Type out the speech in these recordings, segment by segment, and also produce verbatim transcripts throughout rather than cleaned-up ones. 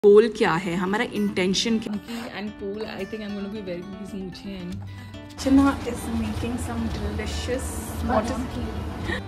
गोल क्या है, हमारा इंटेंशन क्या है। And Paul, I think I'm going to be very pleased मुझे and Chana is making some delicious what is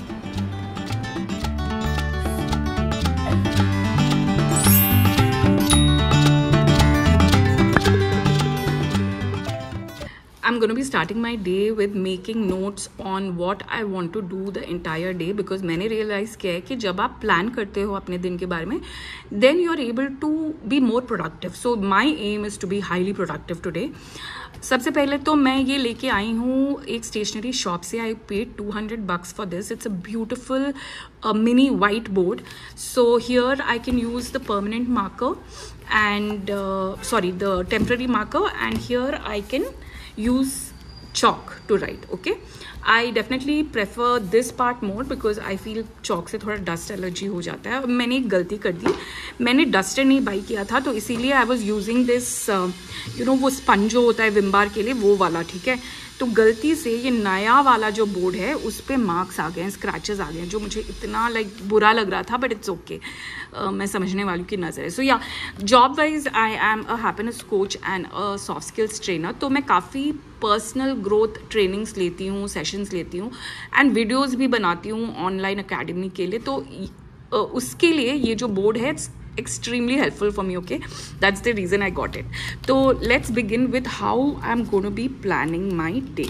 I'm going to be starting my day with making notes on what I want to do the entire day because मैंने realize किया है कि जब आप plan करते हो अपने दिन के बारे में then you are able to be more productive. So my aim is to be highly productive today. सबसे पहले तो मैं ये लेके आई हूँ एक स्टेशनरी शॉप से. I paid two hundred bucks for this. It's a beautiful uh, mini whiteboard. So here I can use the permanent marker and uh, sorry the temporary marker, and here I can use chalk to write. Okay, I definitely prefer this part more because I feel chalk से थोड़ा dust allergy हो जाता है. मैंने एक गलती कर दी, मैंने duster नहीं बाई किया था, तो इसीलिए I was using this uh, you know वो स्पंज जो होता है विम बार के लिए वो वाला. ठीक है, तो गलती से ये नया वाला जो बोर्ड है उस पर मार्क्स आ गए हैं, स्क्रैचेस आ गए हैं, जो मुझे इतना लाइक बुरा लग रहा था, बट इट्स ओके. मैं समझने वाली की नज़र है. सो या job wise I am a happiness coach and a soft skills trainer. तो मैं काफ़ी पर्सनल ग्रोथ ट्रेनिंग्स लेती हूँ, सेशंस लेती हूँ एंड वीडियोज़ भी बनाती हूँ ऑनलाइन अकेडमी के लिए. तो uh, उसके लिए ये जो बोर्ड है extremely helpful for me. Okay, that's the reason I got it. So let's begin with how I'm going to be planning my day.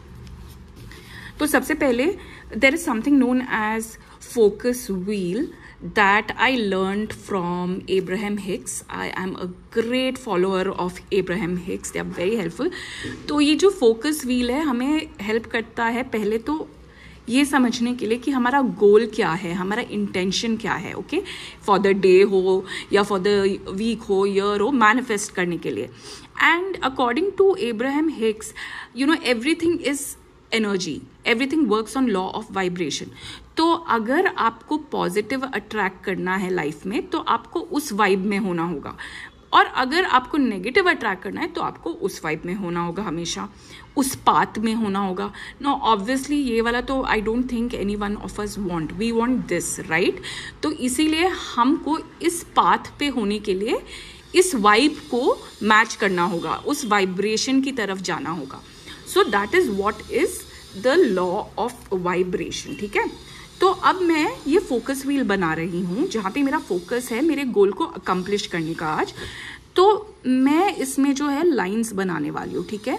तो सबसे पहले there is something known as focus wheel that I learned from Abraham Hicks. I am a great follower of Abraham Hicks. They are very helpful. तो ये जो focus wheel है हमें help करता है पहले तो ये समझने के लिए कि हमारा गोल क्या है, हमारा इंटेंशन क्या है. ओके, फॉर द डे हो या फॉर द वीक हो, ईयर हो, मैनिफेस्ट करने के लिए. And according to Abraham Hicks, you know everything is energy, everything works on law of vibration. तो अगर आपको पॉजिटिव अट्रैक्ट करना है लाइफ में तो आपको उस वाइब में होना होगा, और अगर आपको नेगेटिव अट्रैक्ट करना है तो आपको उस वाइब में होना होगा, हमेशा उस पाथ में होना होगा. नो ऑब्वियसली ये वाला तो I don't think any one of us want, we want this, right. तो इसीलिए हमको इस पाथ पे होने के लिए इस वाइब को मैच करना होगा, उस वाइब्रेशन की तरफ जाना होगा. So that is what is the law of vibration. ठीक है, तो अब मैं ये फोकस व्हील बना रही हूँ जहाँ पे मेरा फोकस है मेरे गोल को अकम्प्लिश करने का आज. तो मैं इसमें जो है लाइंस बनाने वाली हूँ. ठीक है,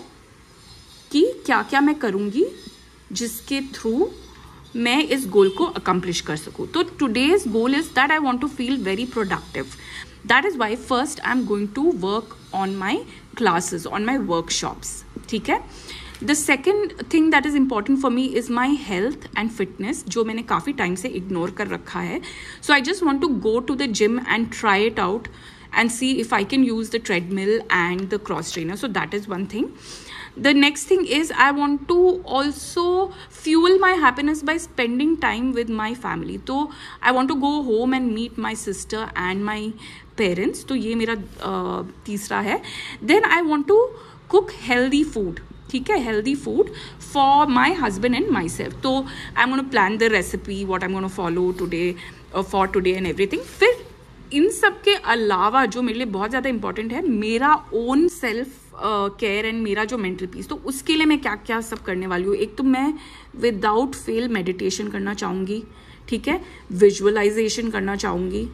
कि क्या क्या मैं करूँगी जिसके थ्रू मैं इस गोल को अकम्प्लिश कर सकूँ. तो today's goal is that I want to feel very productive. That is why first I am going to work on my classes, on my workshops. ठीक है, the second thing that is important for me is my health and fitness, जो मैंने काफ़ी time से ignore कर रखा है. So I just want to go to the gym and try it out and see if I can use the treadmill and the cross trainer. So that is one thing. The next thing is I want to also fuel my happiness by spending time with my family. So I want to go home and meet my sister and my parents. तो ये मेरा uh, तीसरा है. Then I want to cook healthy food. ठीक है, healthy food for my husband and myself. तो I'm going to plan the recipe, what I'm going to follow today uh, for today and everything. फिर इन सब के अलावा जो मेरे लिए बहुत ज़्यादा इंपॉर्टेंट है, मेरा ओन सेल्फ केयर एंड मेरा जो मेंटल पीस, तो उसके लिए मैं क्या क्या सब करने वाली हूँ. एक तो मैं विदाउट फेल मेडिटेशन करना चाहूँगी. ठीक है, विजुअलाइजेशन करना चाहूँगी.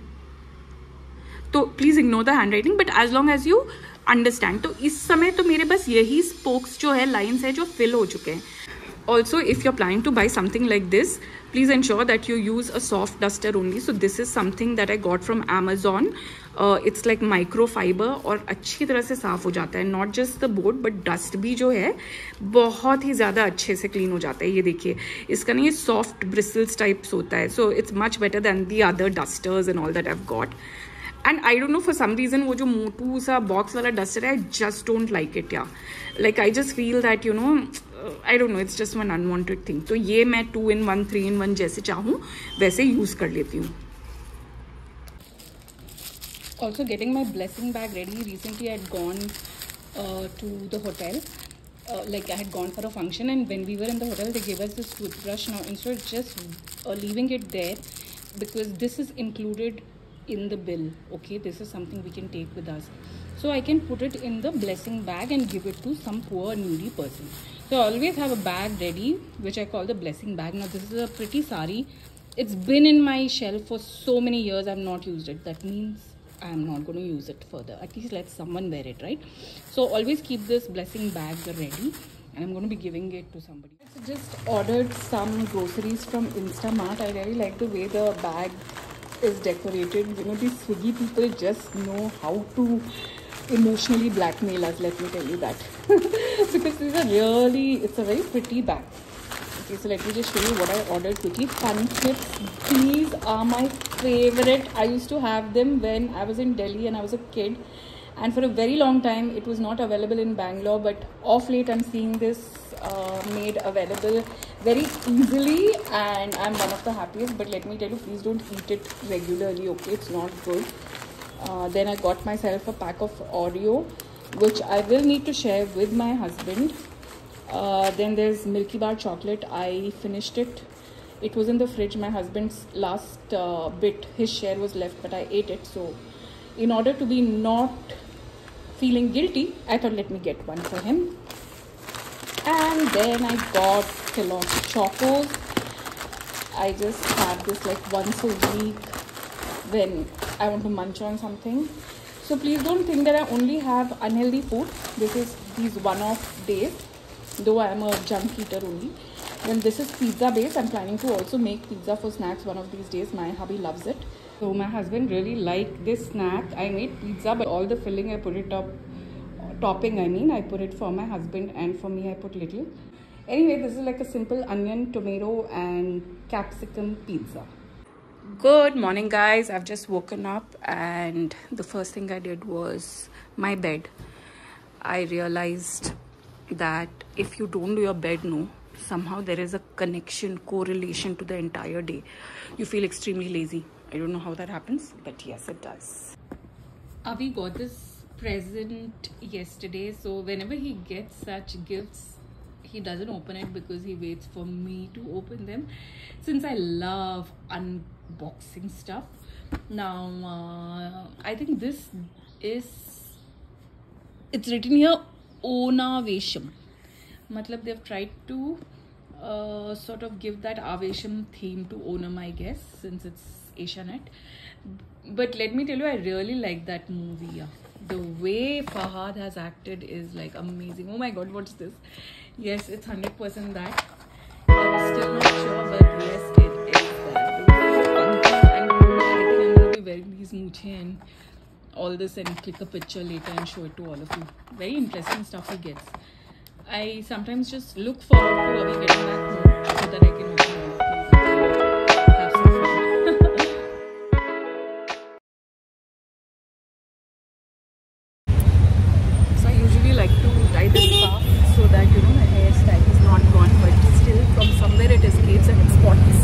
तो please ignore the handwriting, but as long as you understand. तो इस समय तो मेरे बस यही स्पोक्स जो है, लाइन्स है जो फिल हो चुके हैं. Also, if you're planning to buy something like this, please ensure that you use a soft duster only. So this is something that I got from Amazon. Uh, it's like microfiber और अच्छी तरह से साफ़ हो जाता है. Not just the board but dust भी जो है बहुत ही ज़्यादा अच्छे से क्लीन हो जाता है. ये देखिए, इसका ना ये soft bristles types होता है. So it's much better than the other dusters and all that I've got. And I don't know, for some reason वो जो मोटू सा बॉक्स वाला डस्टर है, I just don't like it. Yeah, like I just feel that you know, I don't know, it's just one unwanted thing. तो ये मैं two in one, three in one जैसे चाहूँ वैसे यूज़ कर लेती हूँ. Also getting my blessing bag ready. Recently I had gone uh, to the hotel. Uh, like I had gone for a function, and when we were in the hotel they gave us this toothbrush. Now instead of just uh, leaving it there, because this is included in the bill. Okay, this is something we can take with us, so I can put it in the blessing bag and give it to some poor needy person. So I always have a bag ready which I call the blessing bag. Now this is a pretty sari. It's been in my shelf for so many years. I've not used it. That means I'm not going to use it further. At least let someone wear it, right? So always keep this blessing bag ready, and I'm going to be giving it to somebody. I just ordered some groceries from Instamart. I really like the way the bag is decorated. You know, these Swiggy people just know how to emotionally blackmail us, let me tell you that. Because these are really, it's a very pretty bag. Okay, so let me just show you what I ordered quickly. Fun Clips. These are my favorite. I used to have them when I was in Delhi and I was a kid. And for a very long time, it was not available in Bangalore. But off late, I'm seeing this uh, made available very easily. And I'm one of the happiest. But let me tell you, please don't eat it regularly, okay? It's not good. Uh, then I got myself a pack of Oreo, which I will need to share with my husband. Uh, then there's Milky Bar chocolate. I finished it. It was in the fridge. My husband's last uh, bit, his share was left, but I ate it. So in order to be not feeling guilty, I thought let me get one for him. And then I got Kellogg's Chocos. I just have this like once a week when I want to munch on something. So please don't think that I only have unhealthy food. This is these one-off days, though I am a junk eater only. Then this is pizza base. I'm planning to also make pizza for snacks one of these days. My hubby loves it. So my husband really liked this snack. I made pizza, but all the filling I put it up, topping I mean, I put it for my husband, and for me I put little. Anyway, this is like a simple onion, tomato and capsicum pizza. Good morning, guys. I've just woken up and the first thing I did was my bed. I realized that if you don't do your bed, no, somehow there is a connection, correlation to the entire day. You feel extremely lazy. I don't know how that happens, but yes, it does. Avi got this present yesterday, so whenever he gets such gifts, he doesn't open it because he waits for me to open them, since I love unboxing stuff. Now uh, I think this is, it's written here Onavesham. Matlab they've tried to uh, sort of give that Avesham theme to Onam, I guess, since it's Asianet. But let me tell you, I really like that movie. Yeah. The way Fahad has acted is like amazing. Oh my god, what's this? Yes, it's one hundred percent that. I'm still not sure, but yes, it is that. The way funky, and I think I'm going to be wearing these mooche and all this and click a picture later and show it to all of you. Very interesting stuff he gets. I sometimes just look forward to Avi getting back home so that I can open all of these and have some fun. So I usually like to tie this scarf so that, you know, my hairstyle is not gone, but still from somewhere it escapes and it spots.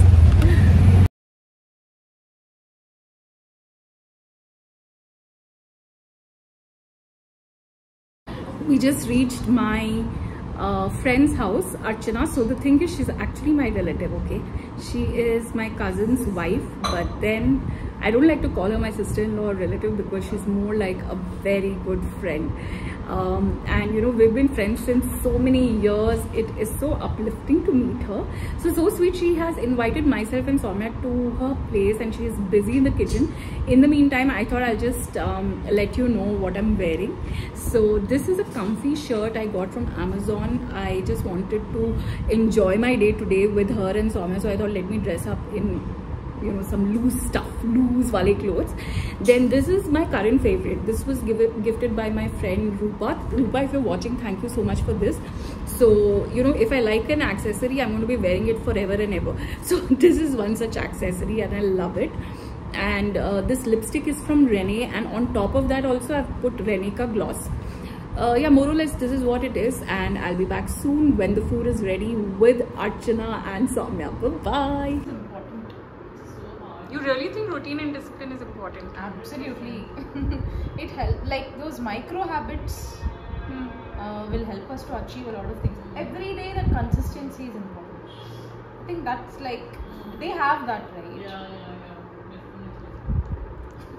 We just reached my uh, friend's house, Archana. So the thing is, she's actually my relative, okay? She is my cousin's wife, but then I don't like to call her my sister-in-law or relative because she's more like a very good friend. Um, and you know, we've been friends since so many years. It is so uplifting to meet her. So, so sweet. She has invited myself and Soumya to her place and she is busy in the kitchen. In the meantime, I thought I'll just um, let you know what I'm wearing. So this is a comfy shirt I got from Amazon. I just wanted to enjoy my day today with her and Soumya. So I thought, let me dress up in, you know, some loose stuff, loose wale clothes. Then this is my current favorite. This was give, gifted by my friend Rupa. Rupa, if you're watching, thank you so much for this. So, you know, if I like an accessory, I'm going to be wearing it forever and ever. So this is one such accessory and I love it. And uh, this lipstick is from Rene, and on top of that also I've put Rene ka gloss. Uh, yeah, more or less this is what it is, and I'll be back soon when the food is ready with Archana and Soumya. Bye-bye. You really think routine and discipline is important? Absolutely. It helps. Like those micro habits hmm. uh, will help us to achieve a lot of things. Every day that consistency is important. I think that's like, they have that, right? Yeah, yeah, yeah. Definitely.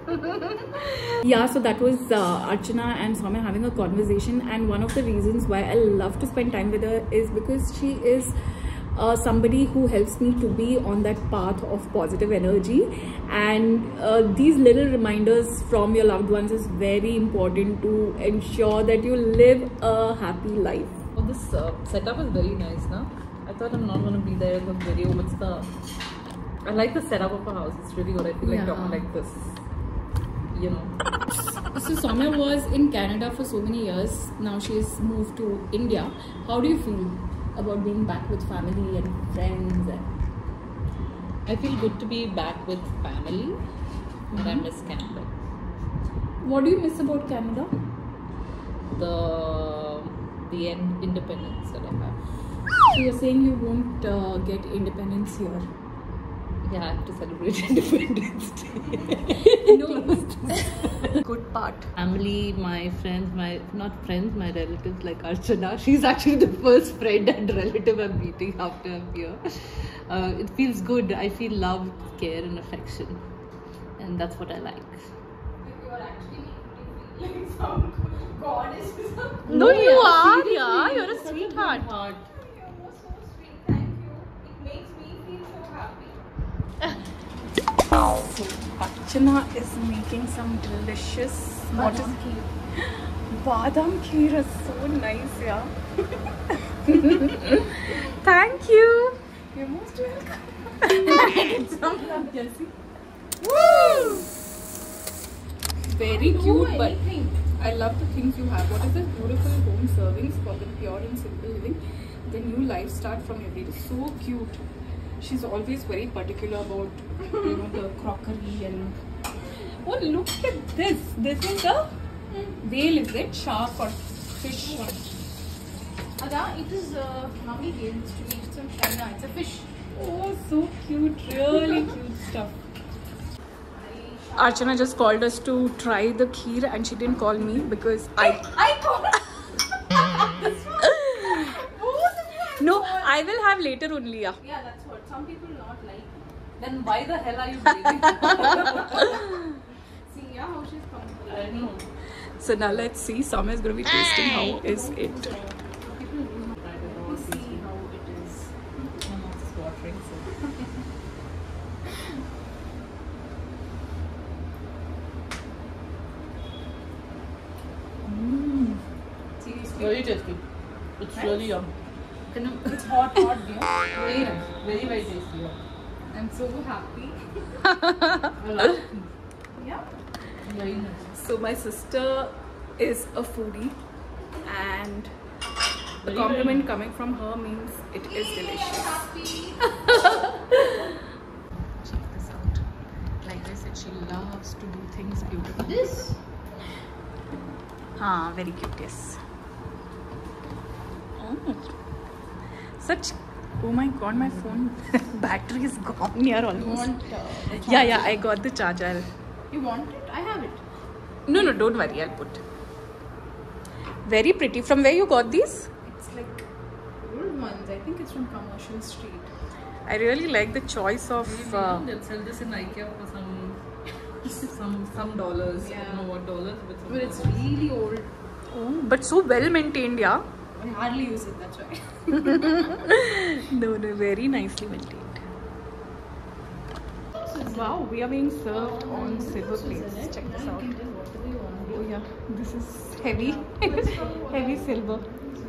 Yeah, so that was uh, Archana and Soumya having a conversation, and one of the reasons why I love to spend time with her is because she is uh, somebody who helps me to be on that path of positive energy, and uh, these little reminders from your loved ones is very important to ensure that you live a happy life. Oh, this uh, setup is very nice, now. I thought I'm not going to be there in the video, but it's the... I like the setup of a house. It's really good. I feel like Yeah. talking like this. You know. So Soumya was in Canada for so many years. Now she's moved to India. How do you feel about being back with family and friends? And I feel good to be back with family, but I miss Canada. what do you miss about Canada? The the end independence that I have. So you're saying you won't uh, get independence here? Yeah, I have to celebrate Independence Day. No. Good part. Family, my friends, my not friends, my relatives like Archana. She's actually the first friend and relative I'm meeting after I'm here. Uh, it feels good. I feel love, care, and affection, and that's what I like. You are actually making me feel like some goddess or something. No, you are, seriously, yeah. You're a such good sweetheart. heart. You're so sweet. Thank you. It makes me feel so happy. So Archana is making some delicious Badam kheer. Badam kheer is so nice, yeah. Thank you. You're most welcome. Some love, Jessie. Woo! Very cute, but anything. I love the things you have. What is this beautiful home servings for the pure and simple living? The new life start from every day. So cute. She's always very particular about, you know, the crockery and. Oh, look at this. This is a whale, is it? Shark or fish? Ada, it is uh, mommy gave this to me. It's from China. It's a fish. Oh, so cute. Really cute stuff. Archana just called us to try the kheer, and she didn't call me because I. I called. This one. Both of you I No, called. I will have later only. Yeah. Yeah, that's what. Some people not like. Then why the hell are you blaming? See, yeah, how she's coming. I know. So now let's see. Soumya is going to be tasting. How is it? Let's see how it is. My mouth is watering, so. Seriously. Very tasty. It's Nice. really yum. It's hot, hot, dear. Very nice. Very, very tasty. Yeah. I'm so happy. I love it. Yeah. Very nice. So my sister is a foodie, and the Very, compliment very coming from her means it is delicious. Happy. Check this out. Like I said, she loves to do things beautiful. This. Ah, very cute, yes. Oh, such. Oh my god, my phone battery is gone here You almost. want? Uh, the Yeah, yeah, charger? I got the charger. You want it? I have it. No, no, don't worry, I'll put. Very pretty. From where you got these? It's like old ones. I think it's from Commercial Street. I really like the choice of. Maybe Uh, they'll sell this in IKEA for some some some dollars. I Yeah. don't know what dollars, but some But it's dollars. really old. oh, but so well maintained, yeah. I hardly use it. That's why. No, no, very nicely maintained. Wow, we are being served on silver plates. Check this out. Oh yeah, this is heavy, heavy silver.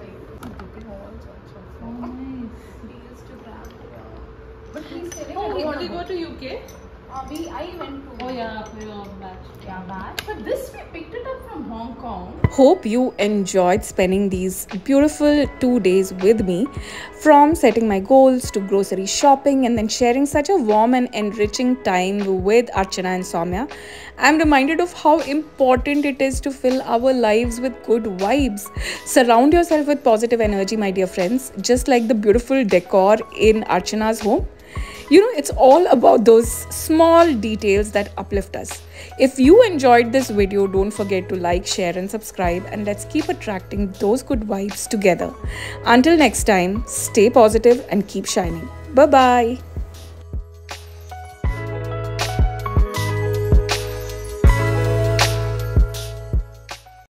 But he's telling Oh, me what did you go to U K? Uh, we, I went to. Oh yeah, for your batch. Yeah, bad. But this we picked it up from Hong Kong. Hope you enjoyed spending these beautiful two days with me, from setting my goals to grocery shopping and then sharing such a warm and enriching time with Archana and Soumya. I'm reminded of how important it is to fill our lives with good vibes. Surround yourself with positive energy, my dear friends, just like the beautiful decor in Archana's home. You know, it's all about those small details that uplift us. If you enjoyed this video, don't forget to like, share and subscribe, and let's keep attracting those good vibes together. Until next time, stay positive and keep shining. Bye-bye.